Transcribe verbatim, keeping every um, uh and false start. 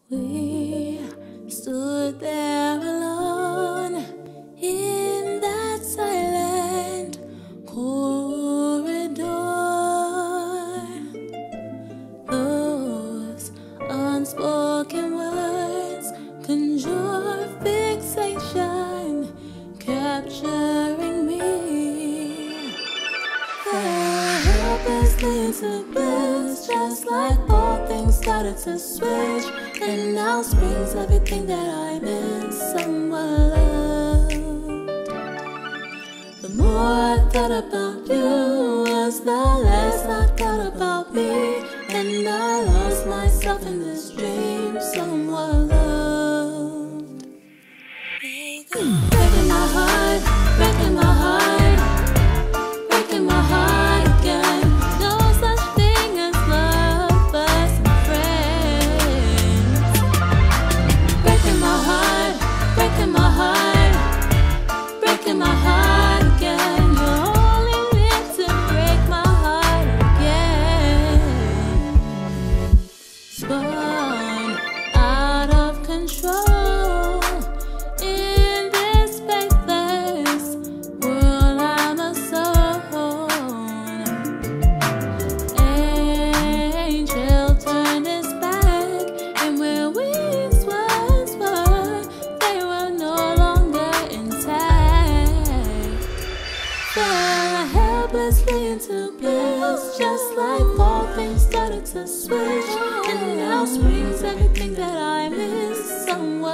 We stood there alone in that silent corridor. Those unspoken words conjure fixation, capturing me. Fell helplessly into bliss, just like all things started to switch. And now springs everything that I miss, someone loved. The more I thought about you, was the less I thought about me. And I lost myself in this dream, someone loved. Breaking my heart, breaking my heart, breaking my heart again. No such thing as love, but some friends. Breaking my heart, breaking my heart, breaking my heart again. You're only meant to break my heart again. Spun out of control in this faithless world I'm alone. Angel turned his back, and where wings once were, they were no longer intact. Fell helplessly into bliss, just like all things started to switch. And now springs everything that I miss, someone